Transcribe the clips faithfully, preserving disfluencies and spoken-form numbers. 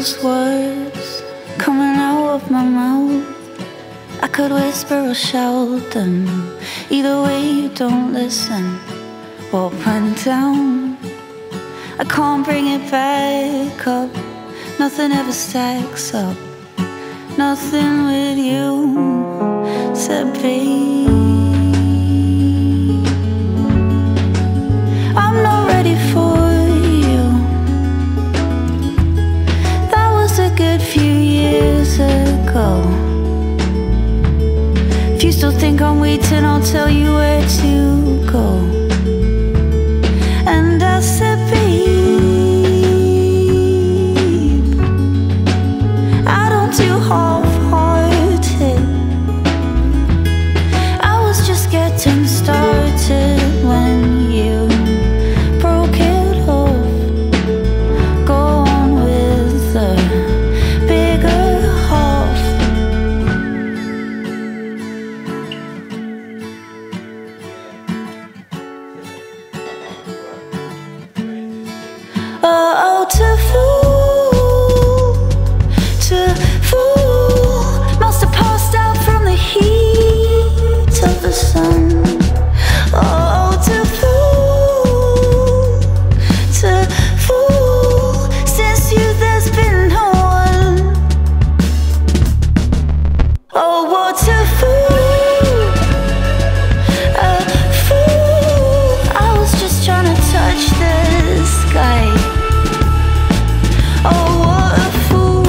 Those words coming out of my mouth, I could whisper or shout them. Either way, you don't listen or run down. I can't bring it back up. Nothing ever stacks up. Nothing with you, said babe. I'm not ready for you. That was a good few years ago. If you still think I'm waiting, I'll tell you where to go. And I said, babe, I don't do half-hearted. I was just getting started when you broke it off. Go on with the bigger half. Oh, to fool, to fool, must have passed out from the heat of the sun. Oh, to fool, to fool, since you there's been no one. Oh, what a fool, a fool. I was just trying to touch the sky. Oh, what a fool.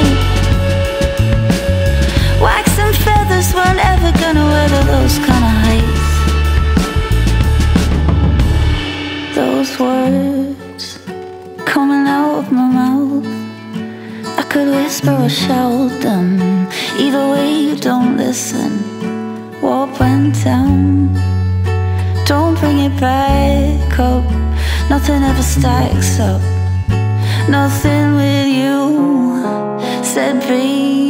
Wax and feathers weren't ever gonna weather those kind of heights. Those words coming out of my mouth, I could whisper or shout them. Either way, you don't listen. What went down? Don't bring it back up. Nothing ever stacks up. Nothing with you, said babe.